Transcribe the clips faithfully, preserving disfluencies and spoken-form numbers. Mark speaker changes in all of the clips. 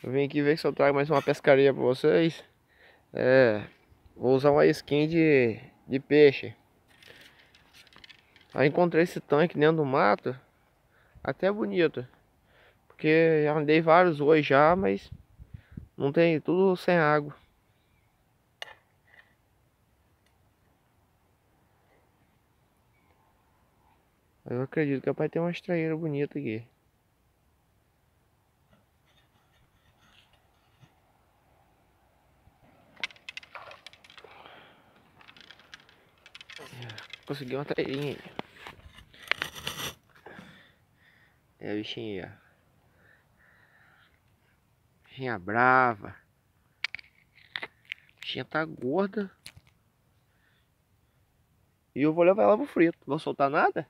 Speaker 1: Eu vim aqui ver se eu trago mais uma pescaria pra vocês. É, vou usar uma skin de, de peixe. Aí encontrei esse tanque dentro do mato, até bonito. Porque já andei vários hoje já, mas não tem, tudo sem água. Eu acredito que vai ter uma estreieira bonita aqui. Consegui uma trairinha. É a bichinha aí, ó. Bichinha brava. Bichinha tá gorda. E eu vou levar ela pro frito. Não vou soltar nada?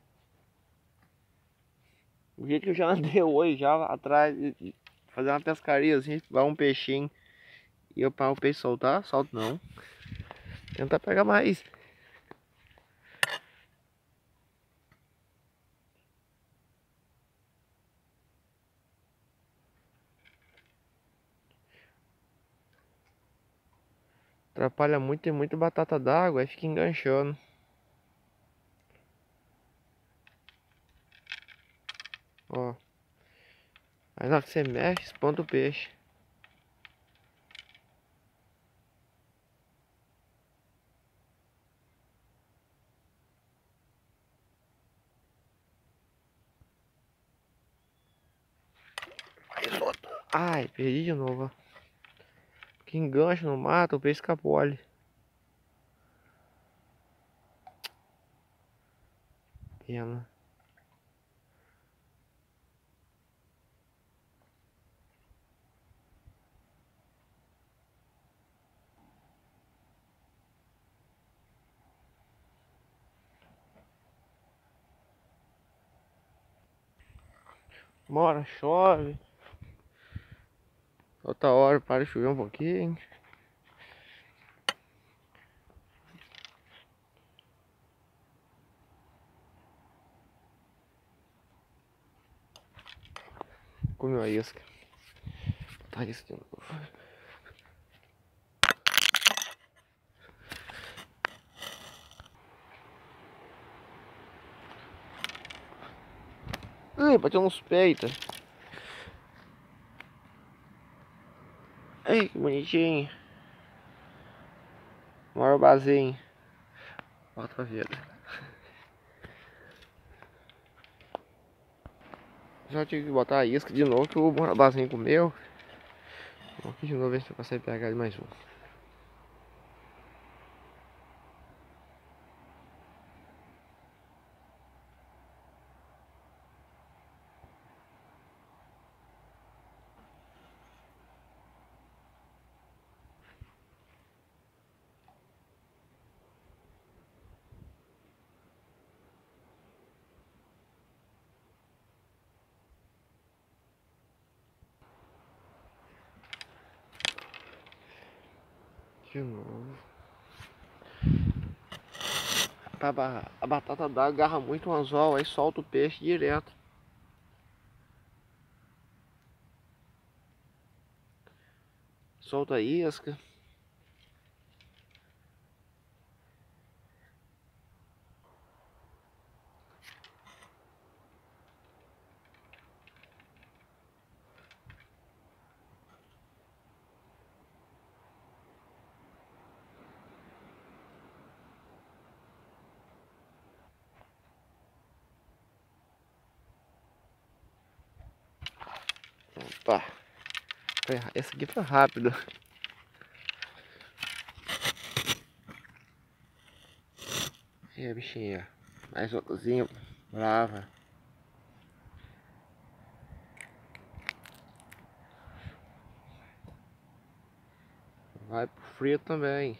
Speaker 1: O jeito que eu já andei hoje, já atrás, de- de fazer uma pescaria assim, vai um peixinho. E eu para o peixe soltar, solto não. Tentar pegar mais. Atrapalha muito, tem muito batata d'água, aí fica enganchando. Ó. Aí na hora que você mexe, espanta o peixe. Aí solta. Ai, perdi de novo, ó. Que engancha no mato, o peixe escapole. Pena. Uma hora chove. Outra hora para de chover um pouquinho. Comeu a isca. Tá isso de novo. Ai, bateu uns peitos. Ai, que bonitinho. Maior basinho. Volta pra vida. Já tive que botar a isca de novo que o morabazinho comeu. Vou aqui de novo ver se eu consigo pegar ele mais um. De novo. A batata d'água agarra muito o anzol, aí solta o peixe direto. Solta a isca. Opa. Esse aqui foi rápido. E a bichinha. Mais outrazinha. Brava. Vai pro frio também.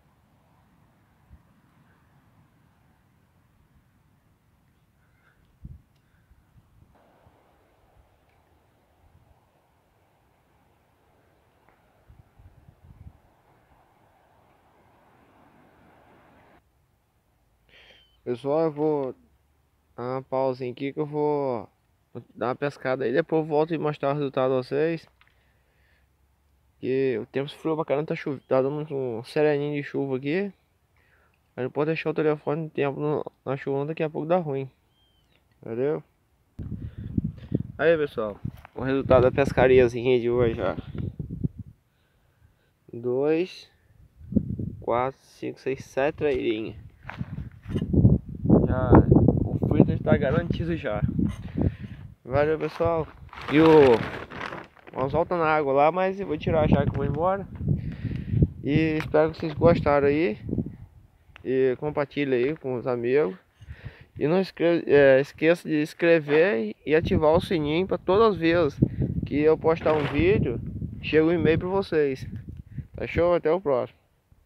Speaker 1: Pessoal, eu vou dar uma pausinha aqui que eu vou dar uma pescada aí. Depois eu volto e mostrar o resultado a vocês. Porque o tempo esfriou pra caramba, tá, chuva, tá dando um sereninho de chuva aqui. Aí não pode deixar o telefone no tempo no, na chuva, daqui a pouco dá ruim. Entendeu? Aí pessoal, o resultado da pescariazinha de hoje já. Dois, quatro, cinco, seis, sete trairinhas. Já, o frito está garantido já. Valeu pessoal. E o nós volta na água lá, mas eu vou tirar já que eu vou embora. E espero que vocês gostaram aí. E compartilhe aí com os amigos. E não escreve, é, esqueça de inscrever e ativar o sininho para todas as vezes que eu postar um vídeo, chega um e-mail para vocês. Tá show? Até o próximo.